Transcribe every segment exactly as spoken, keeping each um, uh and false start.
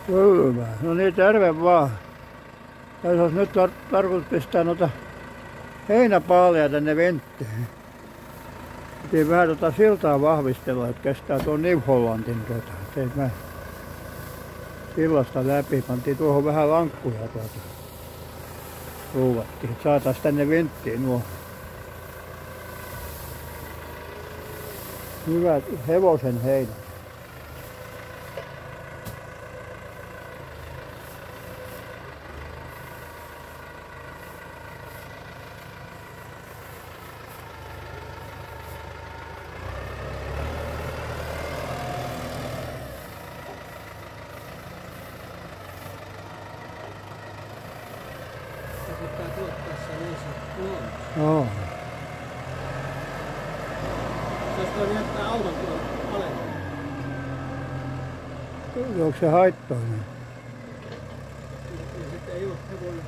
Kyllä. No niin, terve vaan. Tässä olisi nyt tar tarkoitus pistää noita heinäpaaleja tänne venttiin. Piti vähän tota siltaa vahvistella, että kestää tuon New Hollandin tuota. Se ei mene sillasta läpi. Pantiin tuohon vähän lankkuja tuota. Ruuvattiin, että saataisiin tänne venttiin nuo hyvät hevosen heinät. Pitää tuottaa se ensin luonnossa. Joo. Se olisi voinut jättää auton tuon alemmalle. Onko se haittoinen? Ja sitten ei ole hevonen.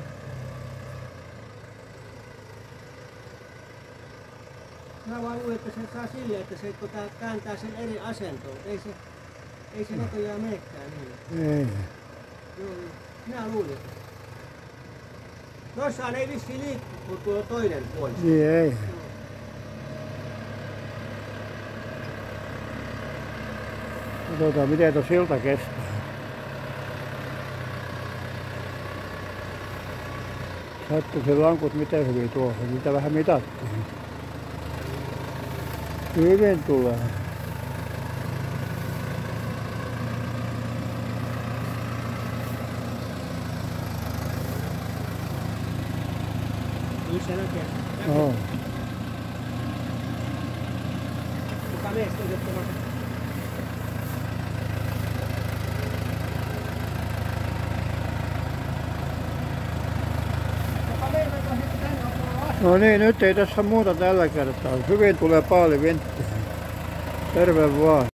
Mä vaan luulen, että se saa silleen, että se tota, kääntää sen eri asentoon. Ei se, ei se näköjään menekään niin. Ei. Joo, minä luulin. Noissaan ei vissiin liikku, kun tuo toinen puoli. Niin ei. Katsotaan miten tuo silta kestää. Sattuu se lankut miten hyvin tuohon, niitä vähän mitattiin. Hyvin tulee. Kyllä se näkee. Joo. Kuka meistä on jottava? No niin, nyt ei tässä muuta tällä kertaa. Hyvin tulee paali venttiin. Terve vaan.